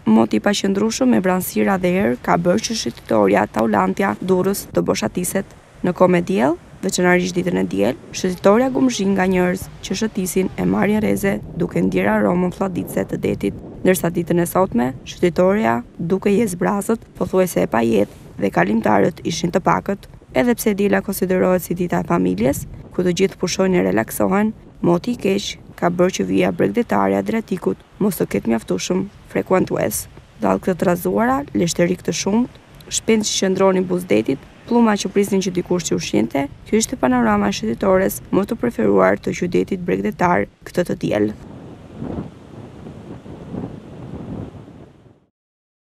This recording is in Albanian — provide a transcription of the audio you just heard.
Moti i paqëndrueshëm me vranësira dhe erë ka bërë që shëtitoria Taulantja Durrës të boshatiset. Në kohë me diell, veçanërisht ditën e diel, shëtitoria gumzhin nga njerëz që shëtisin e marrin rreze duke ndjerë aromën flladitëse të detit, ndërsa ditën e sotme, shëtitoria duke jes brazët, pothuajse e pajetë dhe kalimtarët ishin të pakët. Edhe pse dila konsiderohet si dita e familjes, ku të gjithë pushojnë e relaksohen, moti i keq ka bërë që vija bregdetare Adriatikut mos të ketë mjaftueshëm frekuentues. Dallë këtë të rrazuara, leshterik të shumt, shpend që qëndronin buzdetit, pluma që prisnin që dikush që ushqinte, kjo ishte panorama e shëtitores më të preferuar të qytetit bregdetar këtë të diel.